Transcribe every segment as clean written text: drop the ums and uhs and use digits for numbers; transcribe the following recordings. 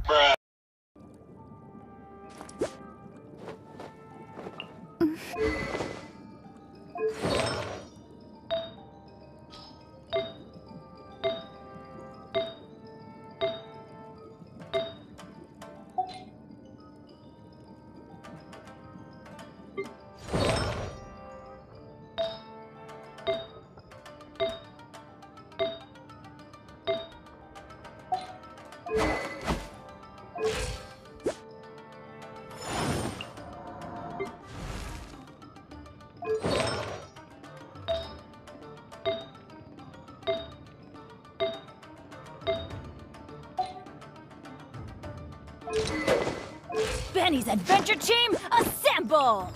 Benny's adventure team, assemble!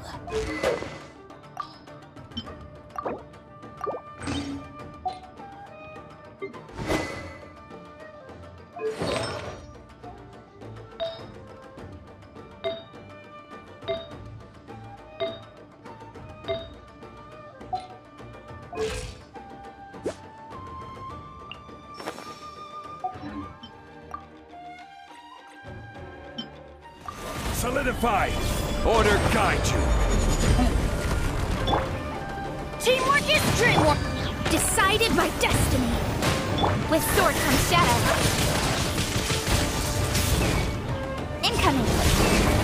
Solidified! Order guide you! Teamwork is dreamwork! Decided by destiny! With sword comes shadow! Incoming!